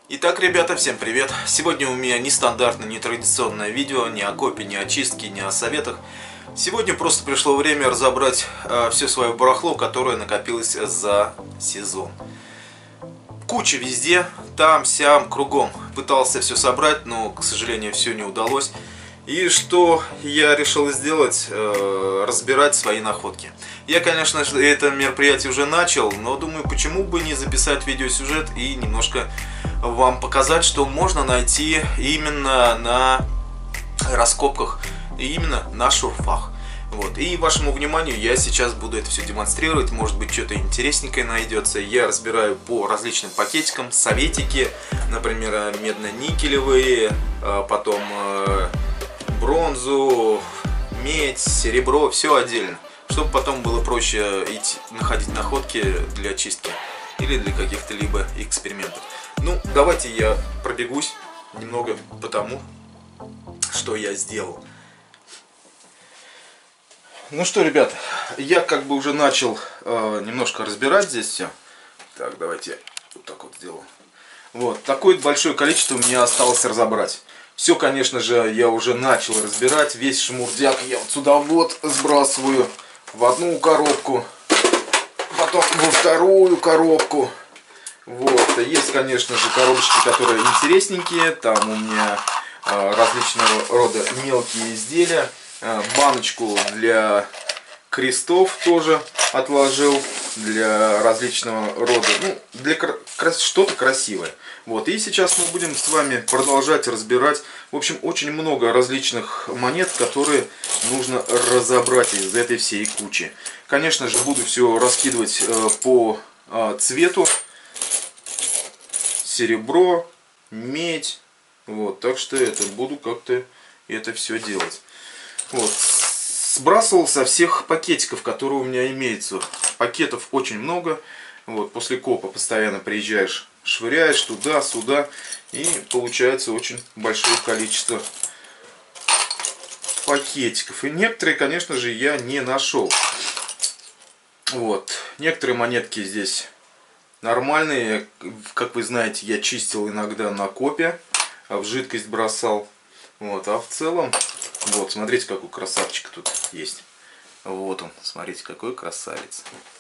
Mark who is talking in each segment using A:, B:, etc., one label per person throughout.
A: Итак, ребята, всем привет! Сегодня у меня нестандартное, нетрадиционное видео, ни о копе, ни о чистке, ни о советах. Сегодня просто пришло время разобрать все свое барахло, которое накопилось за сезон. Куча везде, там, сям, кругом. Пытался все собрать, но, к сожалению, все не удалось. И что я решил сделать? Разбирать свои находки. Я, конечно же, это мероприятие уже начал, но думаю, почему бы не записать видеосюжет и немножко вам показать, что можно найти именно на раскопках, именно на шурфах. Вот. И вашему вниманию я сейчас буду это все демонстрировать. Может быть, что-то интересненькое найдется. Я разбираю по различным пакетикам, советики, например, медно-никелевые, потом бронзу, медь, серебро, все отдельно, чтобы потом было проще идти находить находки для чистки или для каких-то либо экспериментов. Ну, давайте я пробегусь немного по тому, что я сделал. Ну что, ребят, я как бы уже начал немножко разбирать здесь все. Так, давайте вот так вот сделаю. Вот, такое большое количество у меня осталось разобрать. Все, конечно же, я уже начал разбирать. Весь шмурдяк я вот сюда вот сбрасываю в одну коробку, потом во вторую коробку. Вот, есть, конечно же, коробочки, которые интересненькие. Там у меня различного рода мелкие изделия. Баночку для крестов тоже отложил, для различного рода, ну, для что-то красивое. Вот, и сейчас мы будем с вами продолжать разбирать. В общем, очень много различных монет, которые нужно разобрать из этой всей кучи. Конечно же, буду все раскидывать по цвету. Серебро, медь. Вот, так что это буду как-то это все делать. Вот. Сбрасывал со всех пакетиков, которые у меня имеются. Пакетов очень много. Вот, после копа постоянно приезжаешь, швыряешь туда-сюда. И получается очень большое количество пакетиков. И некоторые, конечно же, я не нашел. Вот. Некоторые монетки здесь нормальные. Как вы знаете, я чистил иногда на копе. В жидкость бросал. Вот. А в целом... Вот, смотрите, какой красавчик тут есть. Вот он, смотрите, какой красавец.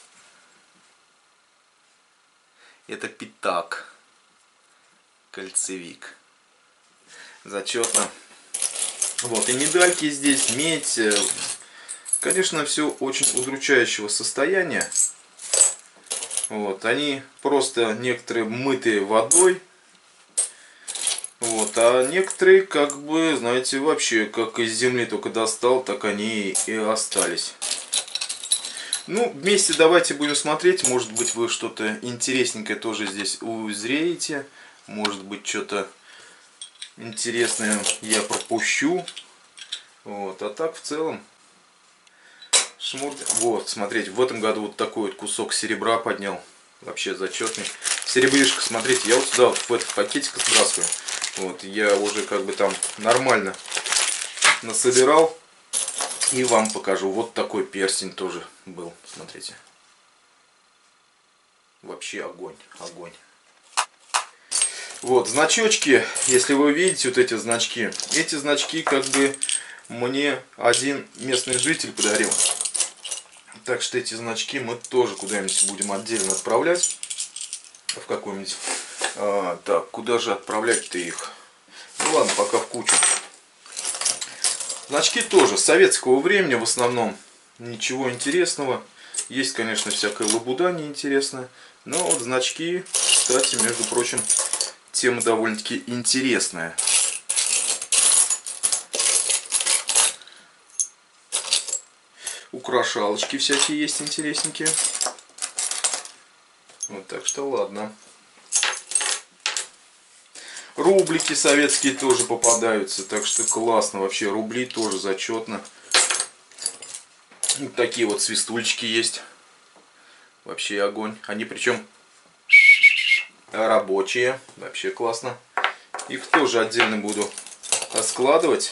A: Это пятак. Кольцевик. Зачетно. Вот, и медальки здесь, медь. Конечно, все очень удручающего состояния. Вот, они просто некоторые мытые водой. Вот, а некоторые, как бы, знаете, вообще, как из земли только достал, так они и остались. Ну, вместе давайте будем смотреть. Может быть, вы что-то интересненькое тоже здесь узреете. Может быть, что-то интересное я пропущу. Вот, а так, в целом, шмурд. Вот, смотрите, в этом году вот такой вот кусок серебра поднял. Вообще зачетный. Серебришка, смотрите, я вот сюда вот в этот пакетик сбрасываю. Вот, я уже как бы там нормально насобирал. И вам покажу. Вот такой перстень тоже был. Смотрите. Вообще огонь. Огонь. Вот, значочки. Если вы видите вот эти значки. Эти значки как бы мне один местный житель подарил. Так что эти значки мы тоже куда-нибудь будем отдельно отправлять. В какой-нибудь... так, куда же отправлять-то их? Ну ладно, пока в кучу. Значки тоже советского времени в основном. Ничего интересного. Есть, конечно, всякая лабуда неинтересная. Но вот значки, кстати, между прочим, тема довольно-таки интересная. Украшалочки всякие есть интересненькие. Вот, так что ладно. Рублики советские тоже попадаются, так что классно. Вообще рубли тоже зачетно. Вот такие вот свистульчики есть. Вообще огонь. Они причем рабочие. Вообще классно. Их тоже отдельно буду складывать.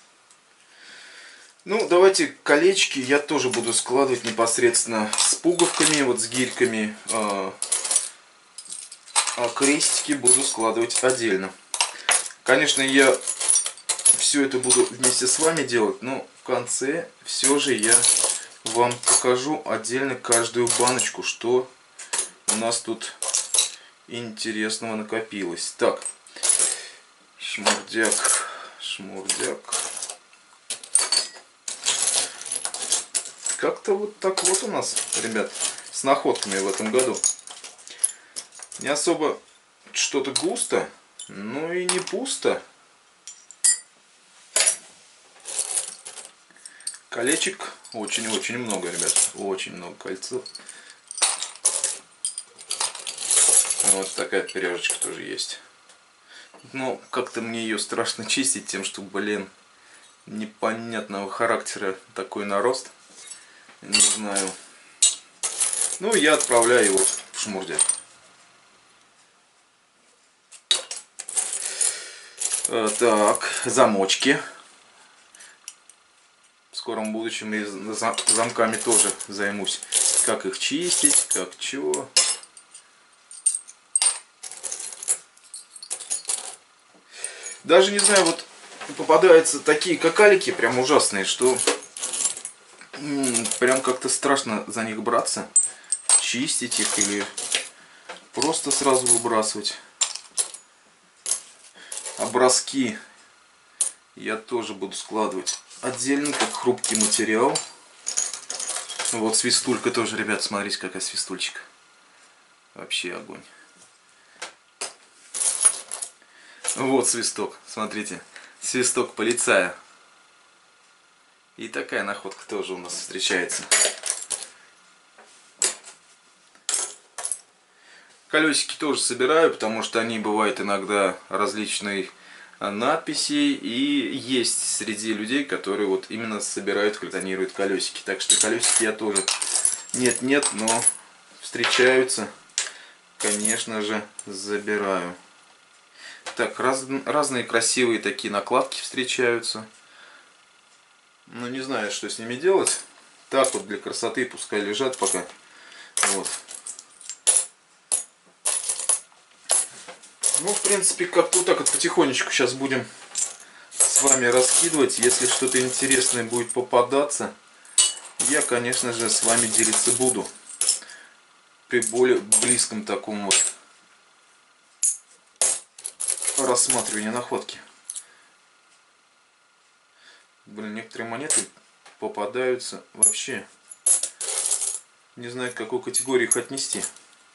A: Ну, давайте колечки я тоже буду складывать непосредственно с пуговками, вот с гирьками. А крестики буду складывать отдельно. Конечно, я все это буду вместе с вами делать, но в конце все же я вам покажу отдельно каждую баночку, что у нас тут интересного накопилось. Так, шмурдяк, шмурдяк. Как-то вот так вот у нас, ребят, с находками в этом году. Не особо что-то густо, но и не пусто. Колечек очень-очень много, ребят. Очень много кольцов. Вот такая пряжечка тоже есть. Но как-то мне ее страшно чистить тем, что, блин, непонятного характера такой нарост. Не знаю. Ну, я отправляю его в шмурдяк. Так, замочки. В скором будущем и замками тоже займусь. Как их чистить, как чего. Даже не знаю, вот попадаются такие какалики прям ужасные, что прям как-то страшно за них браться, чистить их или просто сразу выбрасывать. Образки я тоже буду складывать отдельно, как хрупкий материал. Вот свистулька тоже, ребят, смотрите, какая свистульчика. Вообще огонь. Вот свисток, смотрите, свисток полицая. И такая находка тоже у нас встречается. Колесики тоже собираю, потому что они бывают иногда различной надписей. И есть среди людей, которые вот именно собирают, коллекционируют колесики. Так что колесики я тоже нет-нет, но встречаются. Конечно же, забираю. Так, разные красивые такие накладки встречаются. Ну, не знаю, что с ними делать. Так вот, для красоты пускай лежат пока. Вот. Ну, в принципе, как-то вот так вот потихонечку сейчас будем с вами раскидывать. Если что-то интересное будет попадаться, я, конечно же, с вами делиться буду. При более близком таком вот рассматривании находки. Блин, некоторые монеты попадаются вообще. Не знаю, к какой категории их отнести.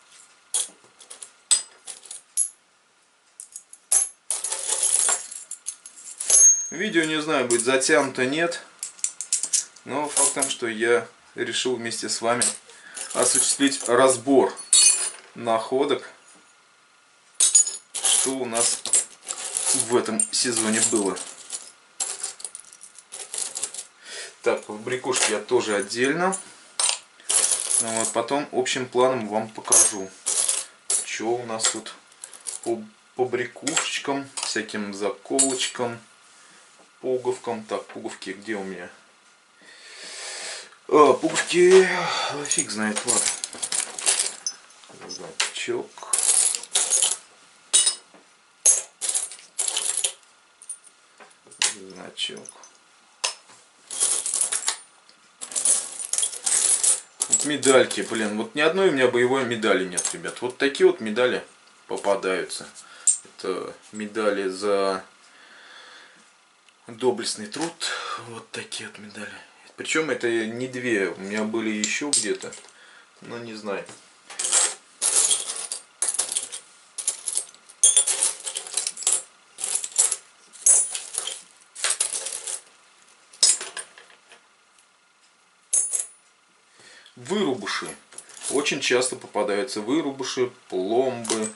A: Видео, не знаю, будет затянуто, нет. Но факт в том, что я решил вместе с вами осуществить разбор находок, что у нас в этом сезоне было. Так, побрякушки я тоже отдельно. Вот, потом общим планом вам покажу, что у нас тут по побрякушечкам, всяким заколочкам, пуговкам. Так, пуговки где у меня? Пуговки, фиг знает, ладно. Значок. Значок. Вот медальки, блин, вот ни одной у меня боевой медали нет, ребят. Вот такие вот медали попадаются. Это медали за доблестный труд. Вот такие вот медали. Причем это не две, у меня были еще где-то, но не знаю. Вырубыши. Очень часто попадаются вырубыши, пломбы.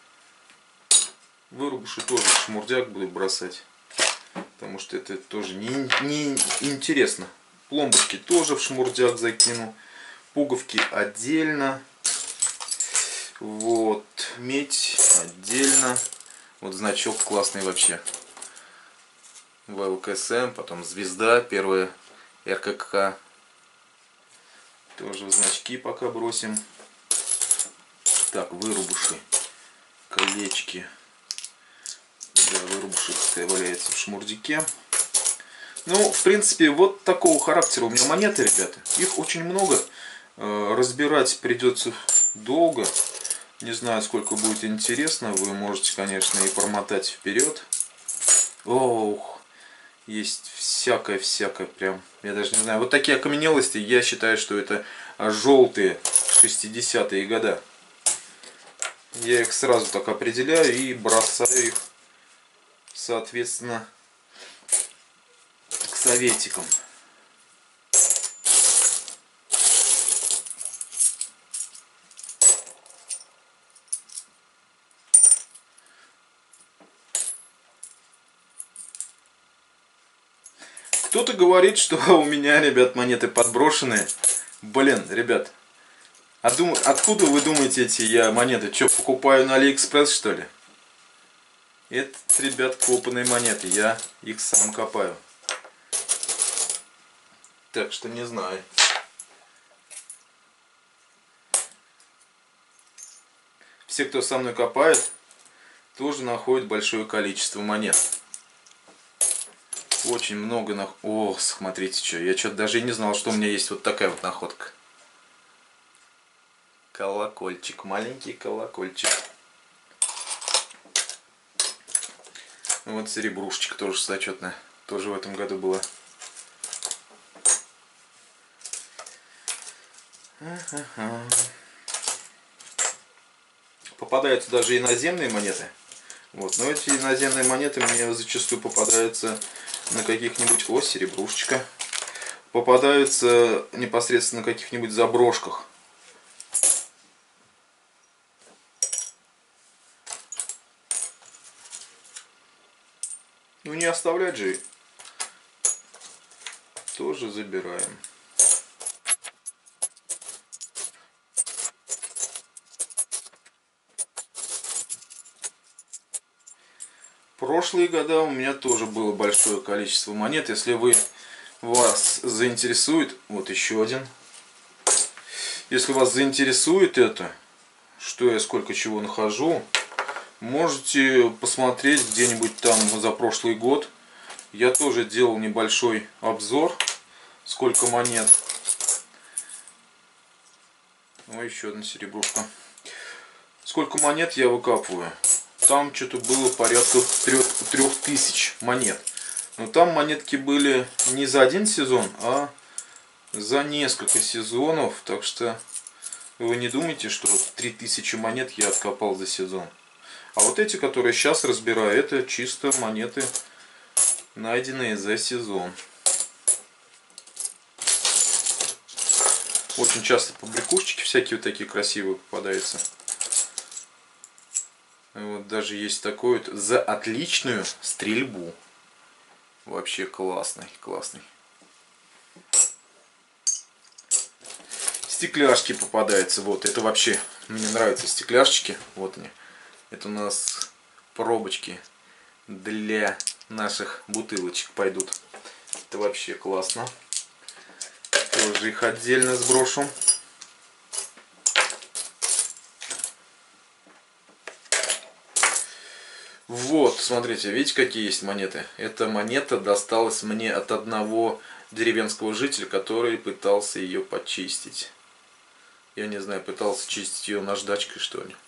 A: Вырубыши тоже в шмурдяк буду бросать, потому что это тоже не интересно. Пломбочки тоже в шмурдяк закину. Пуговки отдельно. Вот. Медь отдельно. Вот значок классный вообще. ВЛКСМ, потом звезда, первая РКК. Тоже в значки пока бросим. Так, вырубуши. колечки. Да, вырубушек валяется в шмурдике. Ну, в принципе, вот такого характера у меня монеты, ребята. Их очень много. Разбирать придется долго. Не знаю, сколько будет интересно. Вы можете, конечно, и промотать вперед. Ох, есть всякое прям. Я даже не знаю. Вот такие окаменелости, я считаю, что это желтые 60-е года. Я их сразу так определяю и бросаю их, соответственно, к советикам. Кто-то говорит, что у меня, ребят, монеты подброшенные. Блин, ребят, откуда вы думаете эти я монеты? Что, покупаю на Алиэкспресс, что ли? Это, ребят, копанные монеты. Я их сам копаю. Так что не знаю. Все, кто со мной копает, тоже находят большое количество монет. Очень много О, смотрите, что. Я что-то даже и не знал, что у меня есть вот такая вот находка. Колокольчик. Маленький колокольчик. Вот серебрушечка тоже зачетная. Тоже в этом году была. Попадаются даже иноземные монеты. Вот. Но эти иноземные монеты мне зачастую попадаются на каких-нибудь... О, серебрушечка. Попадаются непосредственно на каких-нибудь заброшках. Ну не оставлять же. Тоже забираем. Прошлые года у меня тоже было большое количество монет. Если вас заинтересует, вот еще один. Если вас заинтересует это, что я сколько чего нахожу, можете посмотреть где-нибудь там за прошлый год. Я тоже делал небольшой обзор, сколько монет. Ну, еще одна серебрушка. Сколько монет я выкапываю. Там что-то было порядка 3000 монет. Но там монетки были не за один сезон, а за несколько сезонов. Так что вы не думайте, что 3000 монет я откопал за сезон. А вот эти, которые сейчас разбираю, это чисто монеты, найденные за сезон. Очень часто побрякушечки всякие вот такие красивые попадаются. Вот даже есть такой вот за отличную стрельбу. Вообще классный. Стекляшки попадаются. Вот это вообще мне нравятся стекляшечки. Вот они. Это у нас пробочки для наших бутылочек пойдут. Это вообще классно. Тоже их отдельно сброшу. Вот, смотрите, видите, какие есть монеты? Эта монета досталась мне от одного деревенского жителя, который пытался ее почистить. Я не знаю, пытался чистить ее наждачкой, что ли.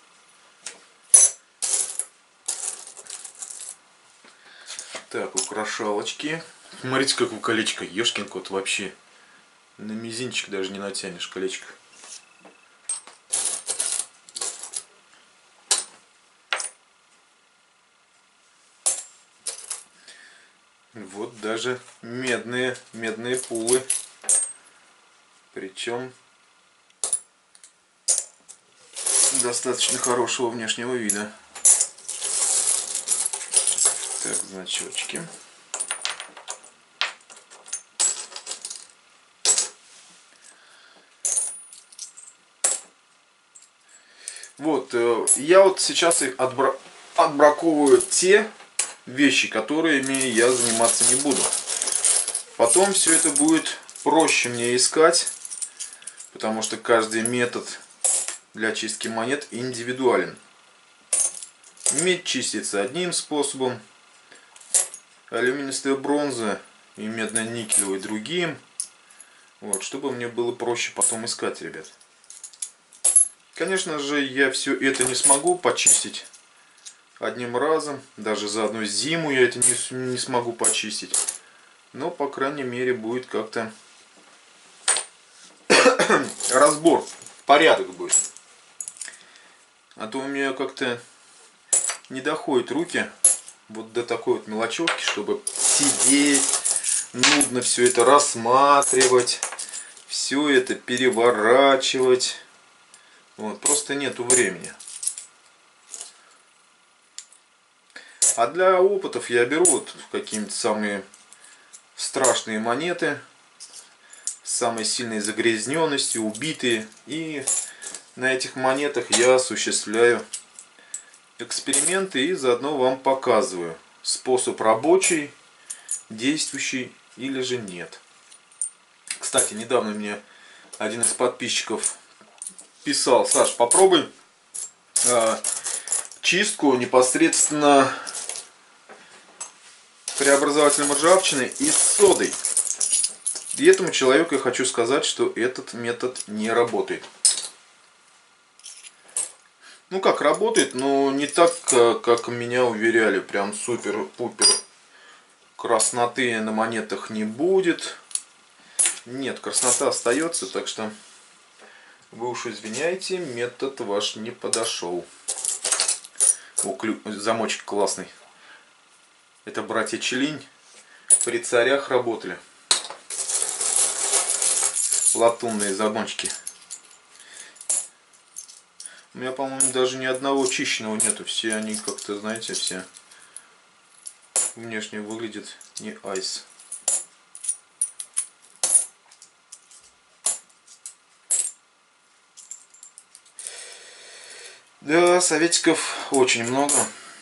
A: Так, украшалочки. Смотрите, какое колечко. Ешкин кот, вообще. На мизинчик даже не натянешь колечко. Вот даже медные пулы. Причем достаточно хорошего внешнего вида. Так, значочки. Вот, я вот сейчас их отбраковываю те вещи, которыми я заниматься не буду. Потом все это будет проще мне искать, потому что каждый метод для чистки монет индивидуален. Медь чистится одним способом, алюминистая бронза и медно-никелевый другим. Вот, чтобы мне было проще потом искать, ребят. Конечно же, я все это не смогу почистить одним разом. Даже за одну зиму я это не смогу почистить. Но, по крайней мере, будет как-то разбор, порядок будет. А то у меня как-то не доходят руки вот до такой вот мелочевки, чтобы сидеть, нудно все это рассматривать, все это переворачивать. Вот, просто нету времени. А для опытов я беру вот какие-нибудь самые страшные монеты, с самой сильной загрязненностью, убитые. И на этих монетах я осуществляю эксперименты и заодно вам показываю способ рабочий, действующий или же нет. Кстати, недавно мне один из подписчиков писал: Саш, попробуй чистку непосредственно преобразователем ржавчины и с содой. И этому человеку я хочу сказать, что этот метод не работает. Ну как работает, но не так, как меня уверяли. Прям супер-пупер красноты на монетах не будет. Нет, краснота остается, так что вы уж извиняйте, метод ваш не подошел. О, замочек классный. Это братья Челинь при царях работали. Латунные замочки. У меня, по-моему, даже ни одного чищенного нету. Все они как-то, знаете, все внешне выглядят не айс. Да, советиков очень много.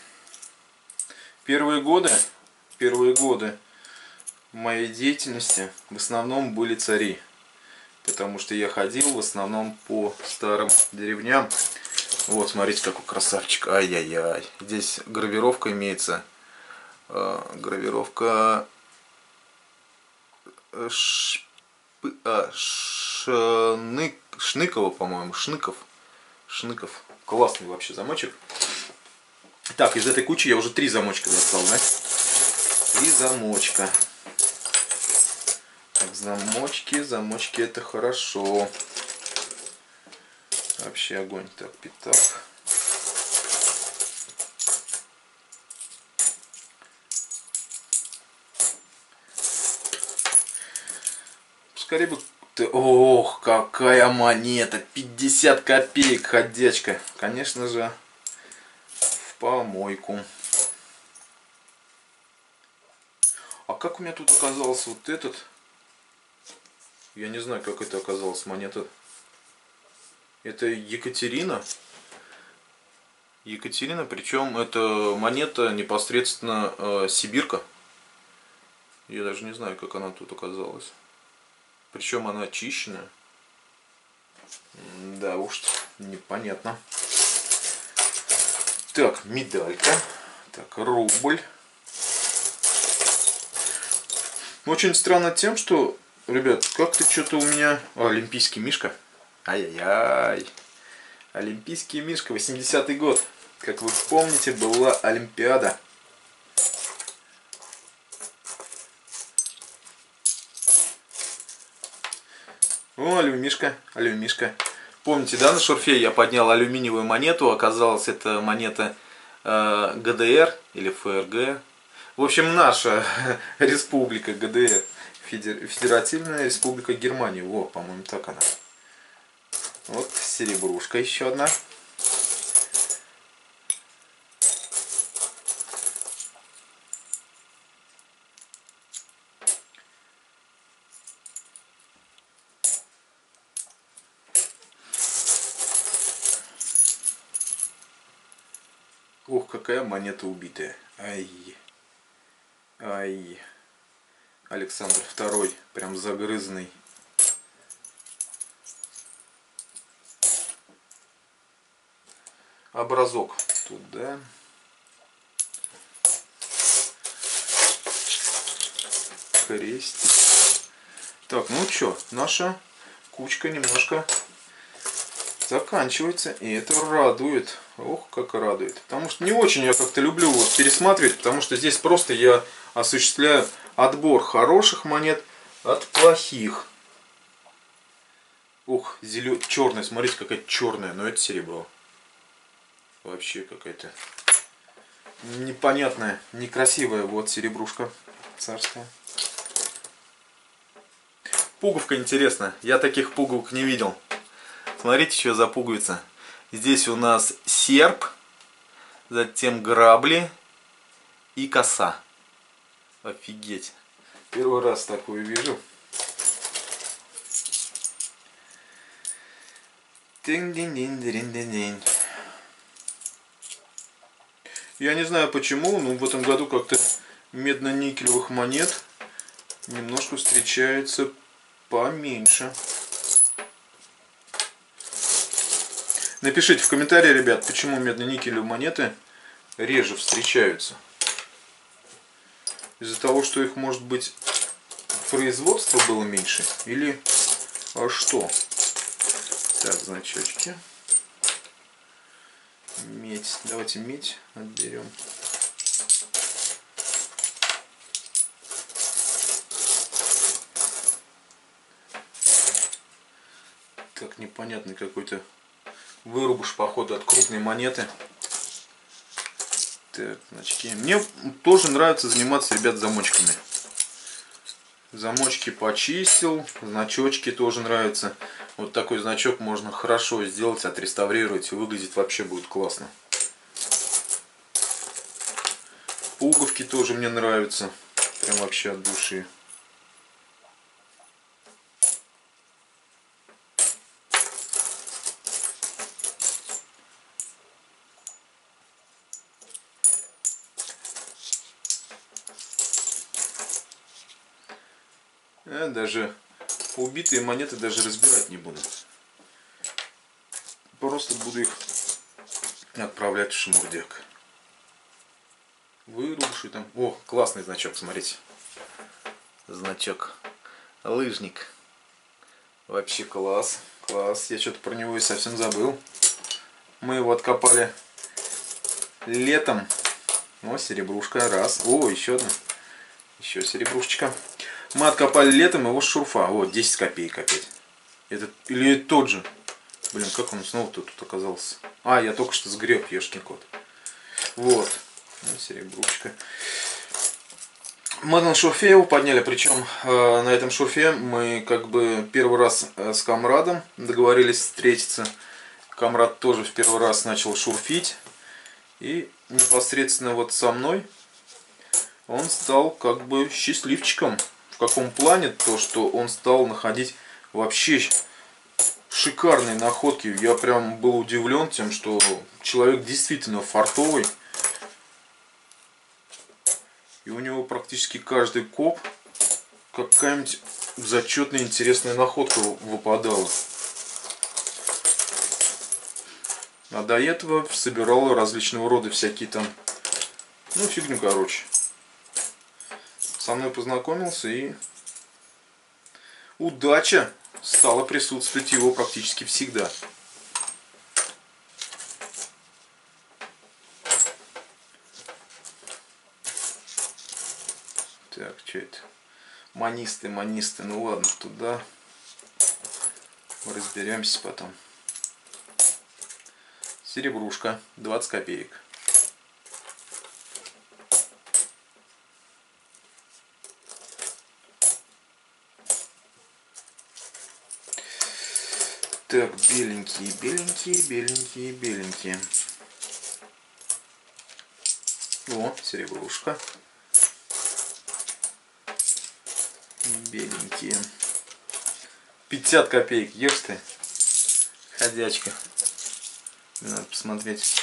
A: Первые годы моей деятельности в основном были цари. Потому что я ходил в основном по старым деревням. Вот, смотрите, какой красавчик. Ай-яй-яй. Здесь гравировка имеется. Гравировка Шныкова, по-моему. Шныков. Классный вообще замочек. Так, из этой кучи я уже 3 замочка достал, да? 3 замочка. Так, замочки это хорошо. Вообще огонь. Так, пятак. Скорее бы... Ох, какая монета! 50 копеек, ходячка. Конечно же, в помойку. А как у меня тут оказался вот этот? Я не знаю, как это оказалось монета. Это Екатерина. Екатерина, причем это монета непосредственно сибирка. Я даже не знаю, как она тут оказалась. Причем она очищенная. Да уж, непонятно. Так, медалька. Так, рубль. Очень странно тем, что, ребят, как-то что-то у меня... Олимпийский мишка. Ай-яй-яй. Олимпийский мишка, 80-й год. Как вы помните, была Олимпиада. О, алюмишка. Помните, да, на шурфе я поднял алюминиевую монету. Оказалось, это монета ГДР или ФРГ. В общем, наша республика ГДР. Федеративная республика Германия. Во, по-моему, так она. Вот серебрушка еще одна. Ох, какая монета убитая. Ай. Ай. Александр II, прям загрызанный. Образок тут, да. крестик. Так, ну что, наша кучка немножко заканчивается, и это радует. Ох, как радует. Потому что не очень я как-то люблю вот пересматривать, потому что здесь просто я осуществляю отбор хороших монет от плохих. Ух, черная, смотрите, какая черная, но это серебро. Вообще какая-то непонятная, некрасивая вот серебрушка царская. Пуговка интересная, я таких пуговок не видел. Смотрите, что за пуговица. Здесь у нас серп, затем грабли и коса. Офигеть. Первый раз такую вижу. Я не знаю почему, но в этом году как-то медно-никелевых монет немножко встречается поменьше. Напишите в комментарии, ребят, почему медно-никелевые монеты реже встречаются. Из-за того, что их, может быть, производство было меньше? Или что? Так, значочки. Медь. Давайте медь отберем. Так, непонятный какой-то вырубыш, походу, от крупной монеты. Так, значки. Мне тоже нравится заниматься, ребят, замочками. Замочки почистил, значочки тоже нравятся. Вот такой значок можно хорошо сделать, отреставрировать, и выглядит вообще будет классно. Пуговки тоже мне нравятся, прям вообще от души. Даже убитые монеты даже разбирать не буду. Просто буду их отправлять в шмурдяк. Вырубший там. О, классный значок, смотрите. Значок лыжник. Вообще класс. Класс. Я что-то про него и совсем забыл. Мы его откопали летом. О, серебрушка. Раз. О, еще одна. Еще серебрушечка. Мы откопали летом его с шурфа. Вот, 10 копеек опять. Это, или это тот же? Блин, как он снова тут оказался? А, я только что сгреб, ешкин кот. Вот. Ну, серебрушечка. Мы на шурфе его подняли. Причем на этом шурфе мы как бы первый раз с Камрадом договорились встретиться. Камрад тоже в первый раз начал шурфить. И непосредственно вот со мной он стал как бы счастливчиком. В каком плане? То, что он стал находить вообще шикарные находки. Я прям был удивлен тем, что человек действительно фартовый. И у него практически каждый коп какая-нибудь зачетная интересная находка выпадала. А до этого собирал различного рода всякие там, ну, фигню, короче. Со мной познакомился, и удача стала присутствовать его практически всегда. Так, что это? Манисты, манисты. Ну ладно, туда разберемся потом. Серебрушка, 20 копеек. Так, беленькие, беленькие, беленькие, беленькие. О, серебрушка. Беленькие. 50 копеек, ешь ты. Ходячка. Надо посмотреть.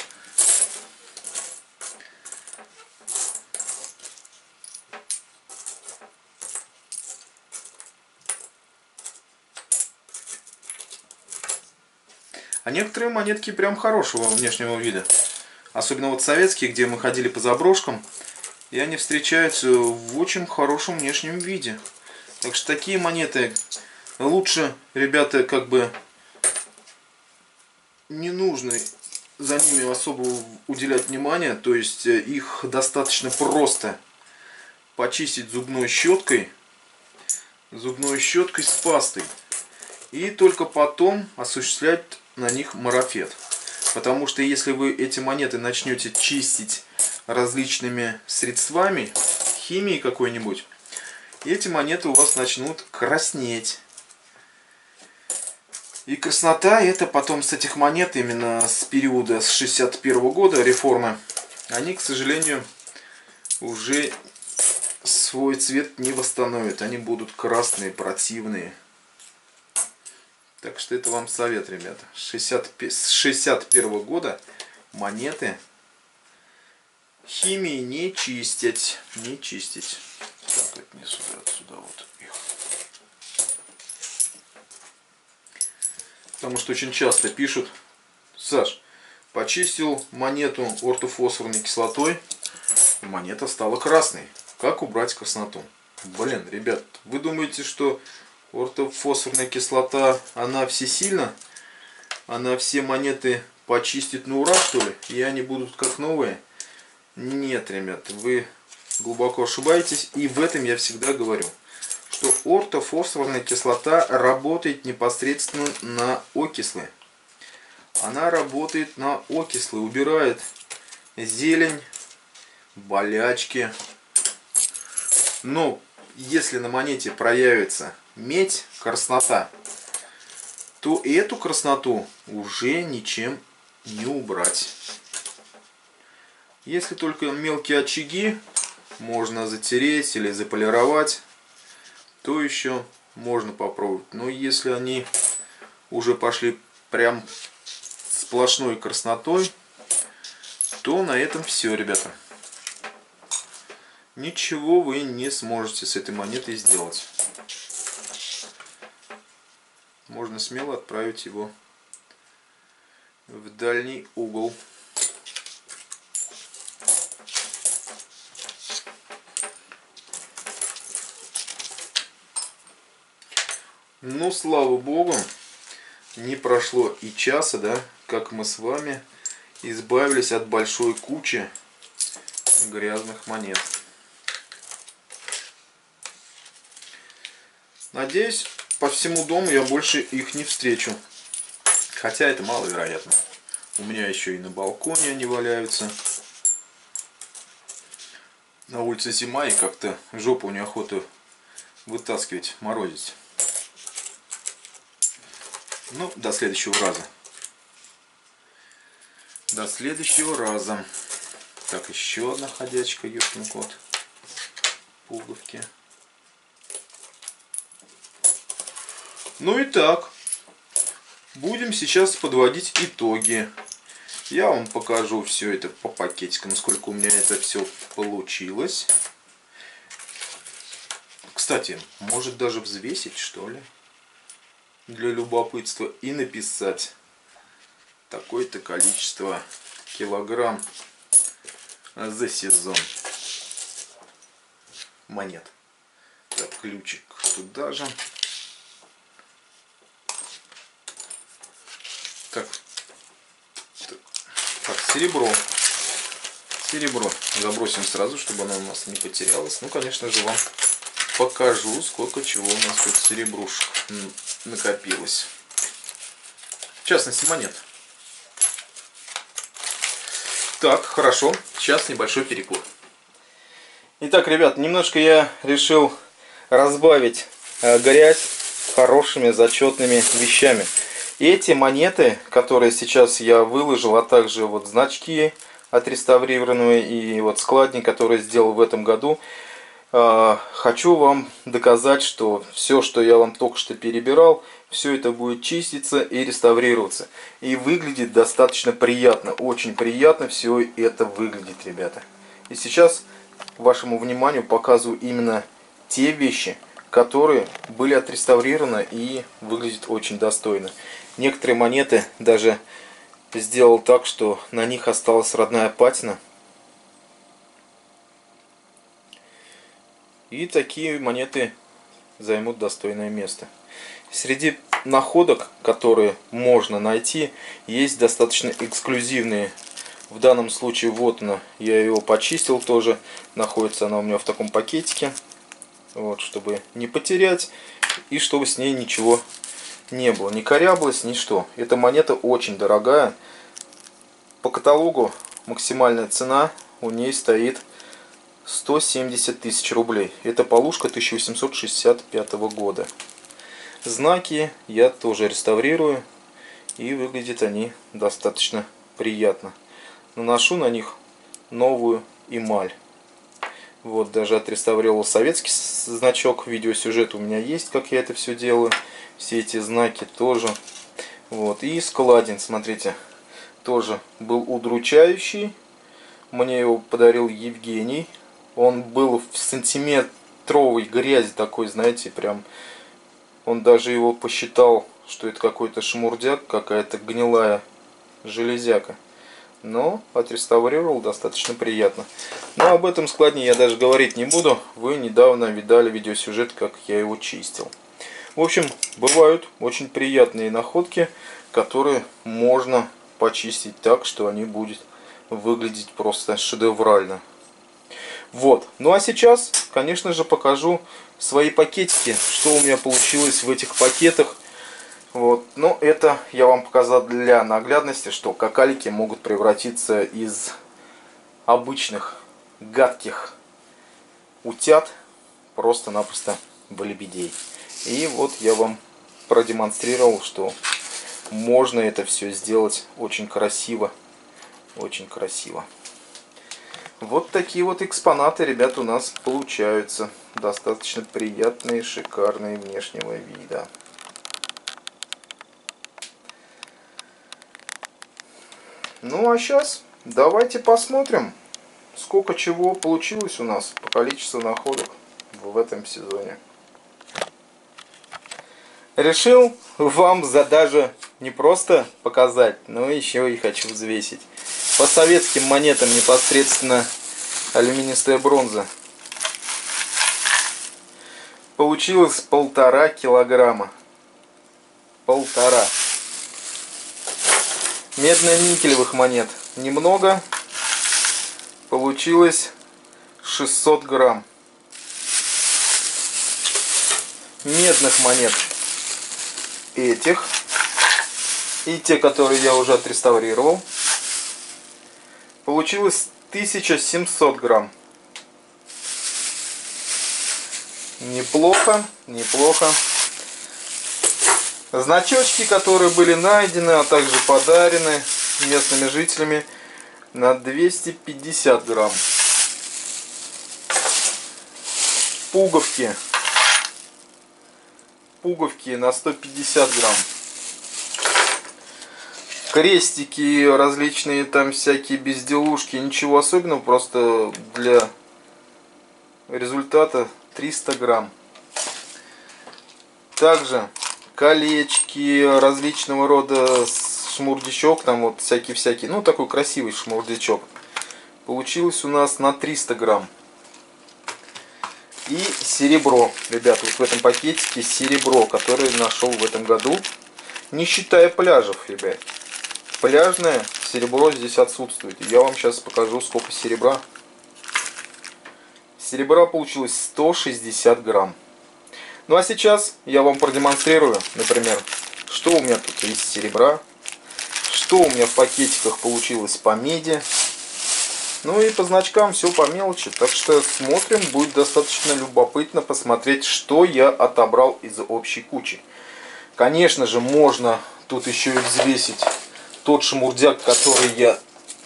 A: А некоторые монетки прям хорошего внешнего вида. Особенно вот советские, где мы ходили по заброшкам. И они встречаются в очень хорошем внешнем виде. Так что такие монеты лучше, ребята, как бы не нужно за ними особо уделять внимание. То есть их достаточно просто почистить зубной щеткой с пастой. И только потом осуществлять на них марафет. Потому что если вы эти монеты начнете чистить различными средствами, химией какой-нибудь, эти монеты у вас начнут краснеть. И краснота это потом с этих монет, именно с периода с 61 года реформы, они, к сожалению, уже свой цвет не восстановят. Они будут красные, противные. Так что это вам совет, ребята. С 61 года монеты химией не чистить. Не чистить. Так, отнесу отсюда вот их. Потому что очень часто пишут: Саш, почистил монету ортофосфорной кислотой, и монета стала красной. Как убрать красноту? Блин, ребят, вы думаете, что ортофосфорная кислота, она всесильна? Она все монеты почистит на ура, что ли? И они будут как новые? Нет, ребят, вы глубоко ошибаетесь. И в этом я всегда говорю, что ортофосфорная кислота работает непосредственно на окислы. Она работает на окислы, убирает зелень, болячки. Но если на монете проявится медь, краснота, то эту красноту уже ничем не убрать. Если только мелкие очаги можно затереть или заполировать, то еще можно попробовать. Но если они уже пошли прям сплошной краснотой, то на этом все, ребята. Ничего вы не сможете с этой монетой сделать. Можно смело отправить его в дальний угол. Ну, слава богу, не прошло и часа, да, как мы с вами избавились от большой кучи грязных монет. Надеюсь, по всему дому я больше их не встречу. Хотя это маловероятно. У меня еще и на балконе они валяются. На улице зима, и как-то жопу неохота вытаскивать, морозить. Ну, до следующего раза. До следующего раза. Так, еще одна ходячка, ёшкин кот. Пуговки. Ну и так. Будем сейчас подводить итоги. Я вам покажу все это по пакетикам, насколько у меня это все получилось. Кстати, может даже взвесить, что ли? Для любопытства. И написать такое-то количество килограмм за сезон монет. Так, ключик туда же. Так, серебро. Серебро забросим сразу, чтобы оно у нас не потерялось. Ну, конечно же, вам покажу, сколько чего у нас тут серебрушек накопилось. В частности, монет. Так, хорошо. Сейчас небольшой перекур. Итак, ребят, немножко я решил разбавить грязь хорошими зачетными вещами. Эти монеты, которые сейчас я выложил, а также вот значки отреставрированные и вот складник, который сделал в этом году, хочу вам доказать, что все, что я вам только что перебирал, все это будет чиститься и реставрироваться. И выглядит достаточно приятно, очень приятно все это выглядит, ребята. И сейчас вашему вниманию показываю именно те вещи, которые были отреставрированы и выглядят очень достойно. Некоторые монеты даже сделал так, что на них осталась родная патина. И такие монеты займут достойное место. Среди находок, которые можно найти, есть достаточно эксклюзивные. В данном случае вот она, я его почистил тоже. Находится она у меня в таком пакетике. Вот, чтобы не потерять и чтобы с ней ничего не было. Не коряблось, ничто. Эта монета очень дорогая. По каталогу максимальная цена у ней стоит 170 тысяч рублей. Это полушка 1865 года. Знаки я тоже реставрирую. И выглядят они достаточно приятно. Наношу на них новую эмаль. Вот, даже отреставрировал советский значок. Видеосюжет у меня есть, как я это все делаю. Все эти знаки тоже. Вот, и складин, смотрите, тоже был удручающий. Мне его подарил Евгений. Он был в сантиметровой грязи такой, знаете, прям. Он даже его посчитал, что это какой-то шмурдяк, какая-то гнилая железяка. Но отреставрировал достаточно приятно. Но об этом складне я даже говорить не буду. Вы недавно видали видеосюжет, как я его чистил. В общем, бывают очень приятные находки, которые можно почистить так, что они будут выглядеть просто шедеврально. Вот. Ну а сейчас, конечно же, покажу свои пакетики, что у меня получилось в этих пакетах. Вот. Но это я вам показал для наглядности, что какалики могут превратиться из обычных гадких утят просто-напросто в лебедей. И вот я вам продемонстрировал, что можно это все сделать очень красиво. Очень красиво. Вот такие вот экспонаты, ребят, у нас получаются. Достаточно приятные, шикарные внешнего вида. Ну а сейчас давайте посмотрим, сколько чего получилось у нас по количеству находок в этом сезоне. Решил вам даже не просто показать, но еще и хочу взвесить. По советским монетам непосредственно алюминистая бронза. Получилось 1,5 килограмма. 1,5. Медно-никелевых монет немного. Получилось 600 грамм. Медных монет этих и те, которые я уже отреставрировал, получилось 1700 грамм. Неплохо, неплохо. Значочки, которые были найдены, а также подарены местными жителями, на 250 грамм. Пуговки. Пуговки на 150 грамм. Крестики различные, там всякие безделушки, ничего особенного, просто для результата 300 грамм. Также колечки различного рода, шмурдячок, там вот всякий, ну такой красивый шмурдячок. Получилось у нас на 300 грамм. И серебро, ребят, вот в этом пакетике серебро, которое нашел в этом году, не считая пляжев, ребят. Пляжное серебро здесь отсутствует. Я вам сейчас покажу, сколько серебра. Серебра получилось 160 грамм. Ну а сейчас я вам продемонстрирую, например, что у меня тут из серебра, что у меня в пакетиках получилось по меди. Ну и по значкам все по мелочи. Так что смотрим, будет достаточно любопытно посмотреть, что я отобрал из общей кучи. Конечно же, можно тут еще и взвесить тот шмурдяк, который я...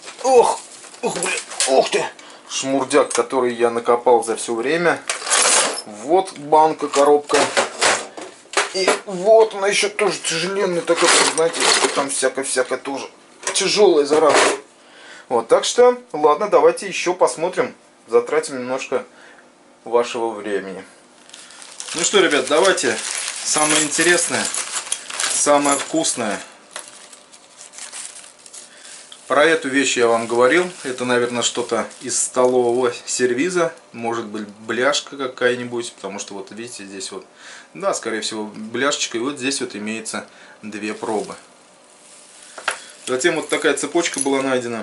A: Ух ты! Шмурдяк, который я накопал за все время. Вот банка, коробка. И вот она еще тоже тяжеленная такая, знаете, там всякое тоже тяжелая, зараза. Вот, так что, ладно, давайте еще посмотрим. Затратим немножко вашего времени. Ну что, ребят, давайте самое интересное, самое вкусное. Про эту вещь я вам говорил. Это, наверное, что-то из столового сервиза. Может быть, бляшка какая-нибудь. Потому что, вот видите, здесь вот... Да, скорее всего, бляшечка. И вот здесь вот имеется 2 пробы. Затем вот такая цепочка была найдена.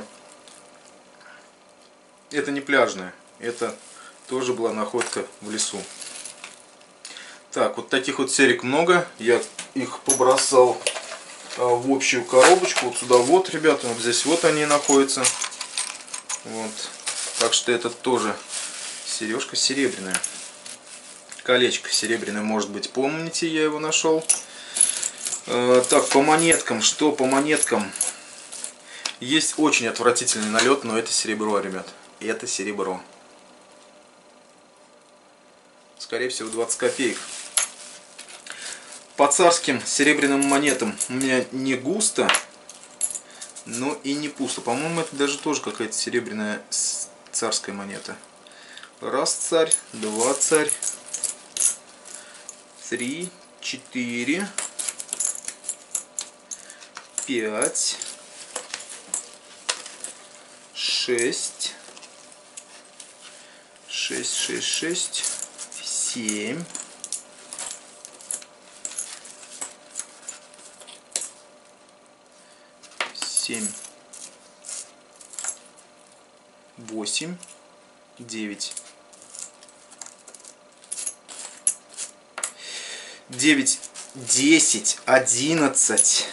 A: Это не пляжная. Это тоже была находка в лесу. Так, вот таких вот серик много. Я их побросал в общую коробочку. Вот сюда вот, ребята. Вот здесь вот они находятся. Вот. Так что это тоже сережка серебряная. Колечко серебряное, может быть, помните, я его нашел. Так, по монеткам. Что по монеткам? Есть очень отвратительный налет, но это серебро, ребят. Это серебро. Скорее всего, 20 копеек. По царским серебряным монетам у меня не густо, но и не пусто. По-моему, это даже тоже какая-то серебряная царская монета. 1 царь, 2 царь, 3, 4, 5, 6, 7, 8, 9. 9, 10, 11.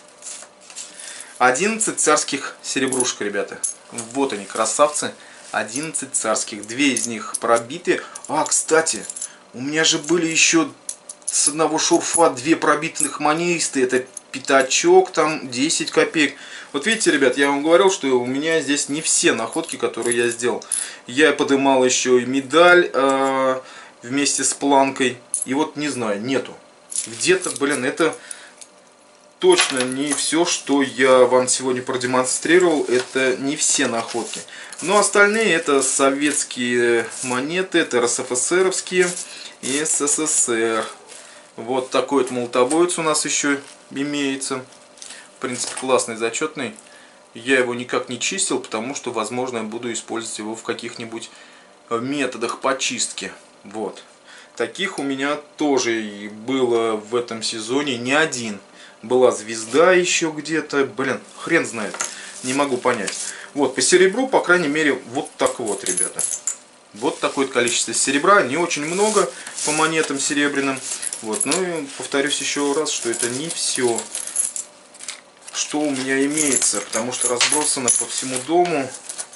A: 11 царских серебрушек, ребята. Вот они, красавцы. 11 царских. 2 из них пробиты. А, кстати, у меня же были еще с одного шурфа 2 пробитых монеты. Это пятачок, там 10 копеек. Вот видите, ребят, я вам говорил, что у меня здесь не все находки, которые я сделал. Я подымал еще и медаль вместе с планкой. И вот не знаю, нету. Где-то, блин, это точно не все, что я вам сегодня продемонстрировал. Это не все находки. Но остальные это советские монеты, это РСФСРовские и СССР. Вот такой вот молотобоец у нас еще имеется. В принципе, классный, зачетный. Я его никак не чистил, потому что, возможно, я буду использовать его в каких-нибудь методах почистки. Вот. Таких у меня тоже было в этом сезоне не один. Была звезда еще где-то. Блин, хрен знает. Не могу понять. Вот, по серебру, по крайней мере, вот так вот, ребята. Вот такое количество серебра. Не очень много по монетам серебряным. Вот, ну и повторюсь еще раз, что это не все, что у меня имеется. Потому что разбросано по всему дому.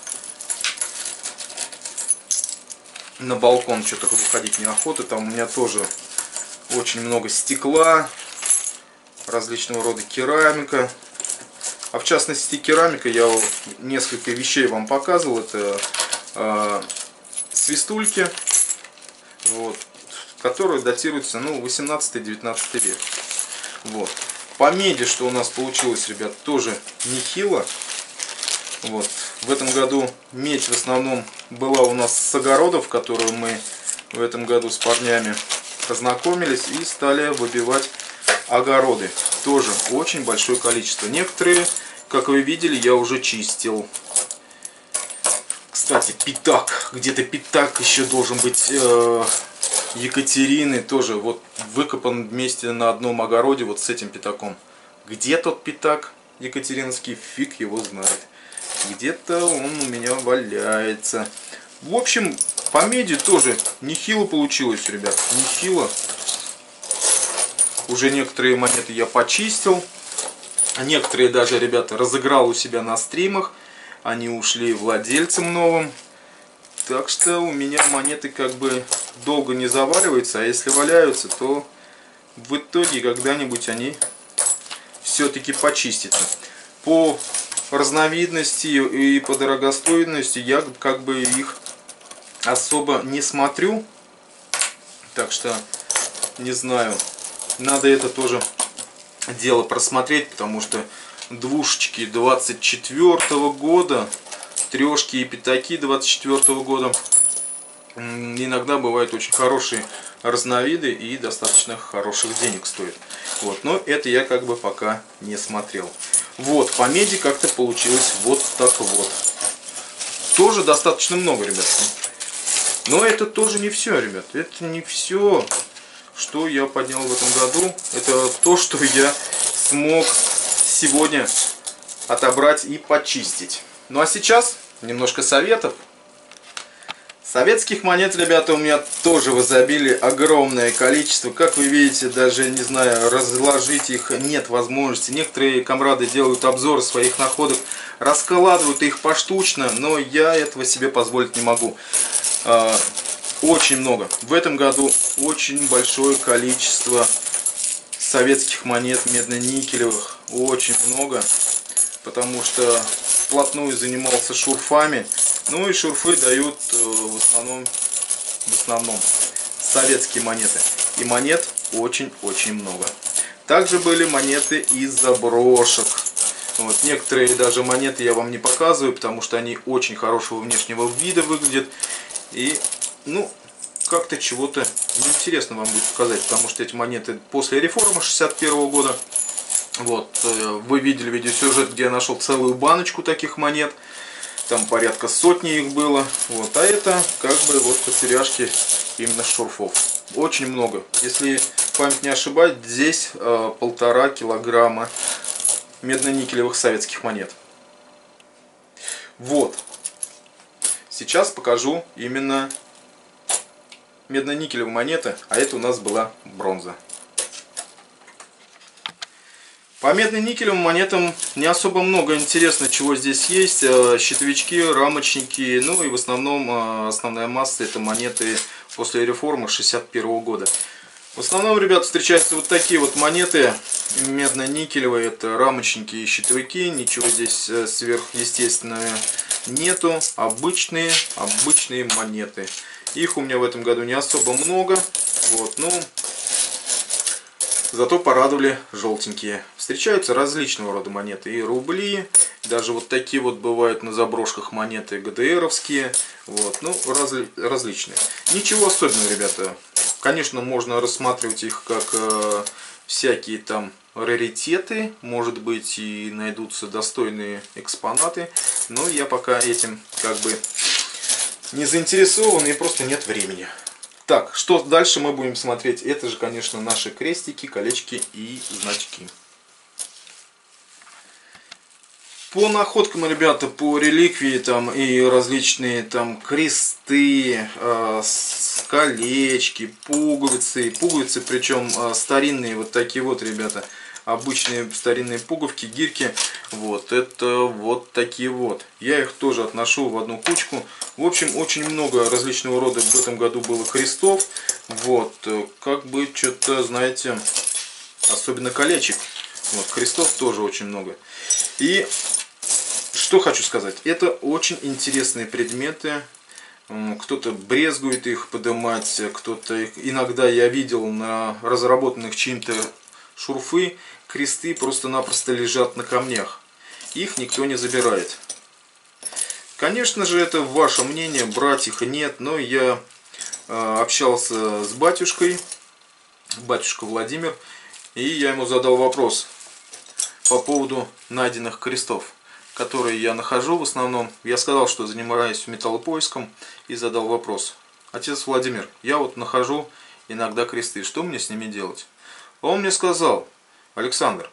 A: На балкон что-то выходить неохота. Там у меня тоже очень много стекла. Различного рода керамика. А в частности керамика, я несколько вещей вам показывал. Это свистульки, вот, которые датируются, ну, 18-19 век. Вот. По меди, что у нас получилось, ребят, тоже нехило. Вот. В этом году медь в основном была у нас с огородов, которую мы в этом году с парнями познакомились и стали выбивать огороды. Тоже очень большое количество. Некоторые, как вы видели, я уже чистил. Кстати, пятак. Где-то пятак еще должен быть Екатерины. Тоже вот выкопан вместе на одном огороде вот с этим пятаком. Где тот пятак екатеринский, фиг его знает. Где-то он у меня валяется. В общем, по меди тоже нехило получилось, ребят. Нехило. Уже некоторые монеты я почистил. Некоторые даже, ребята, разыграл у себя на стримах. Они ушли владельцам новым. Так что у меня монеты как бы долго не заваливаются. А если валяются, то в итоге когда-нибудь они все-таки почистятся. По разновидности и по дорогостоимости я как бы их особо не смотрю. Так что не знаю. Надо это тоже дело просмотреть, потому что двушечки 24-го года, трешки и пятаки 24-го года иногда бывают очень хорошие разновиды и достаточно хороших денег стоят. Вот, но это я как бы пока не смотрел. Вот, по меди как-то получилось вот так вот. Тоже достаточно много, ребят. Но это тоже не все, ребят. Это не все, что я поднял в этом году. Это то, что я смог сегодня отобрать и почистить. Ну а сейчас немножко советов. Советских монет, ребята, у меня тоже в изобилии огромное количество. Как вы видите, даже, не знаю, разложить их нет возможности. Некоторые комрады делают обзор своих находок, раскладывают их поштучно, но я этого себе позволить не могу. Очень много. В этом году очень большое количество советских монет медно-никелевых. Очень много. Потому что вплотную занимался шурфами. Ну и шурфы дают в основном советские монеты. И монет очень-очень много. Также были монеты из заброшек. Вот. Некоторые даже монеты я вам не показываю, потому что они очень хорошего внешнего вида выглядят. И, ну, как-то чего-то неинтересно вам будет показать, потому что эти монеты после реформы 61 года. Вот, вы видели видеосюжет, где я нашел целую баночку таких монет. Там порядка сотни их было. Вот, а это как бы вот потеряшки именно шурфов. Очень много. Если память не ошибает, здесь 1,5 килограмма медно-никелевых советских монет. Вот. Сейчас покажу именно медно-никелевые монеты, а это у нас была бронза. По медно-никелевым монетам не особо много интересно, чего здесь есть. Щитовички, рамочники, ну и в основном основная масса это монеты после реформы 61 года. В основном, ребят, встречаются вот такие вот монеты медно-никелевые, это рамочники и щитовики, ничего здесь сверхъестественного нету, обычные монеты. Их у меня в этом году не особо много, вот, ну, зато порадовали желтенькие. Встречаются различного рода монеты, и рубли, даже вот такие вот бывают на заброшках монеты ГДРовские, вот, ну, различные. Ничего особенного, ребята. Конечно, можно рассматривать их как всякие там раритеты, может быть и найдутся достойные экспонаты, но я пока этим как бы не заинтересован и просто нет времени. Так, что дальше мы будем смотреть? Это же, конечно, наши крестики, колечки и значки. По находкам, ребята, по реликвии там и различные там кресты, колечки, пуговицы, причем старинные вот такие вот, ребята, обычные старинные пуговки, гирьки, вот, это вот такие вот. Я их тоже отношу в одну кучку. В общем, очень много различного рода в этом году было крестов, вот, как бы что-то, знаете, особенно колечек, вот, крестов тоже очень много. И что хочу сказать, это очень интересные предметы. Кто-то брезгует их поднимать, кто-то их... Иногда я видел на разработанных чьим-то шурфы, кресты просто-напросто лежат на камнях. Их никто не забирает. Конечно же, это ваше мнение, брать их и нет, но я общался с батюшкой, батюшка Владимир, и я ему задал вопрос по поводу найденных крестов, которые я нахожу в основном. Я сказал, что занимаюсь металлопоиском, и задал вопрос: отец Владимир, я вот нахожу иногда кресты, что мне с ними делать? Он мне сказал: Александр,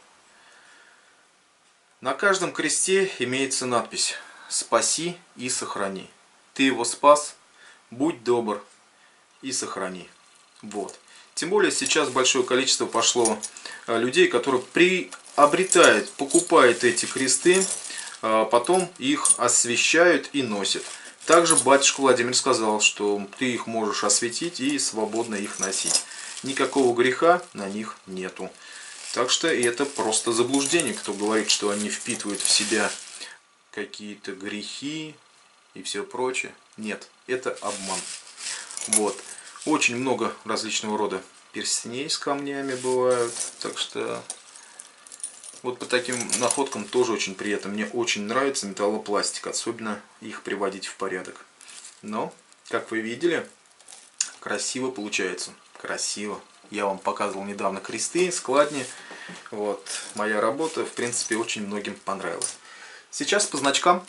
A: на каждом кресте имеется надпись «Спаси и сохрани». Ты его спас, будь добр и сохрани. Вот. Тем более сейчас большое количество пошло людей, которые приобретают, покупают эти кресты, потом их освещают и носят. Также батюшка Владимир сказал, что ты их можешь осветить и свободно их носить. Никакого греха на них нету. Так что это просто заблуждение, кто говорит, что они впитывают в себя какие-то грехи и все прочее. Нет, это обман. Вот. Очень много различного рода перстней с камнями бывают. Так что вот по таким находкам тоже очень приятно. Мне очень нравится металлопластика, особенно их приводить в порядок. Но, как вы видели, красиво получается. Красиво. Я вам показывал недавно кресты, складни. Вот, моя работа, в принципе, очень многим понравилась. Сейчас по значкам.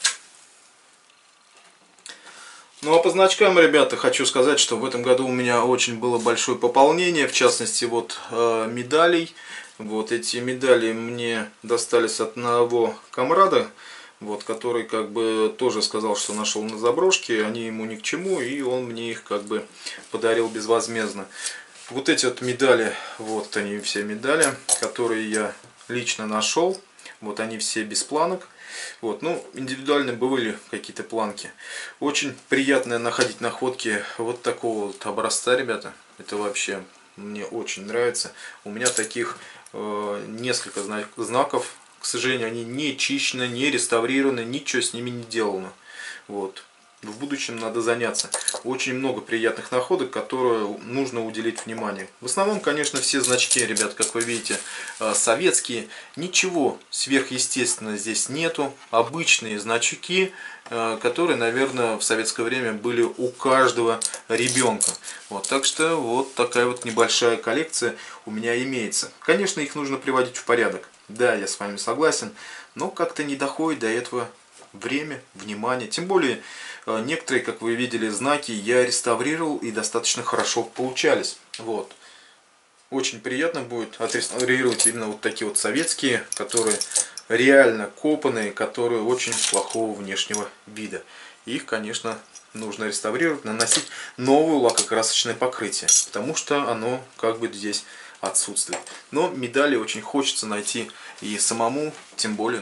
A: Ну а по значкам, ребята, хочу сказать, что в этом году у меня очень было большое пополнение, в частности, вот медалей. Вот эти медали мне достались от одного комрада, вот, который как бы тоже сказал, что нашел на заброшке, они ему ни к чему, и он мне их как бы подарил безвозмездно. Вот эти вот медали, вот они все медали, которые я лично нашел, вот они все без планок. Вот, ну, индивидуально были какие-то планки. Очень приятно находить находки вот такого вот образца, ребята. Это вообще мне очень нравится. У меня таких несколько знаков. К сожалению, они не чищены, не реставрированы, ничего с ними не делано. Вот. В будущем надо заняться. Очень много приятных находок, которые нужно уделить внимание. В основном, конечно, все значки, ребят, как вы видите, советские. Ничего сверхъестественного здесь нету. Обычные значки, которые, наверное, в советское время были у каждого ребенка. Вот, так что вот такая вот небольшая коллекция у меня имеется. Конечно, их нужно приводить в порядок. Да, я с вами согласен, но как-то не доходит до этого время, внимание. Тем более, некоторые, как вы видели, знаки я реставрировал и достаточно хорошо получались. Вот. Очень приятно будет отреставрировать именно вот такие вот советские, которые реально копанные, которые очень плохого внешнего вида. Их, конечно, нужно реставрировать, наносить новое лакокрасочное покрытие, потому что оно как бы здесь отсутствует. Но медали очень хочется найти и самому, тем более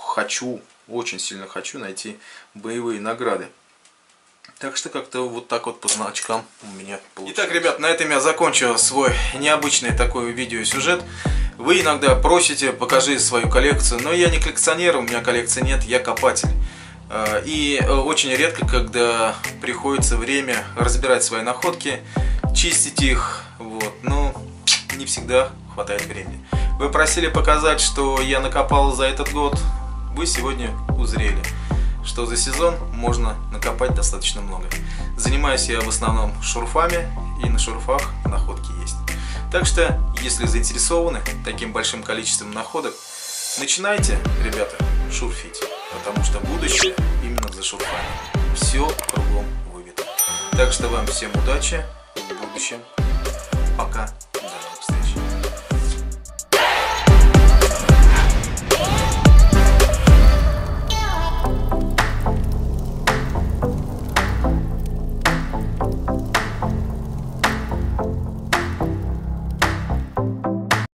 A: очень сильно хочу найти боевые награды. Так что как-то вот так вот по значкам у меня получилось. Итак, ребят, на этом я закончу свой необычный такой видеосюжет. Вы иногда просите, покажи свою коллекцию, но я не коллекционер, у меня коллекции нет, я копатель. И очень редко, когда приходится время разбирать свои находки, чистить их, вот, но не всегда хватает времени. Вы просили показать, что я накопал за этот год, вы сегодня узрели, что за сезон можно накопать достаточно много. Занимаюсь я в основном шурфами, и на шурфах находки есть. Так что, если заинтересованы таким большим количеством находок, начинайте, ребята, шурфить, потому что будущее именно за шурфами. Все кругом выведено. Так что вам всем удачи в будущем.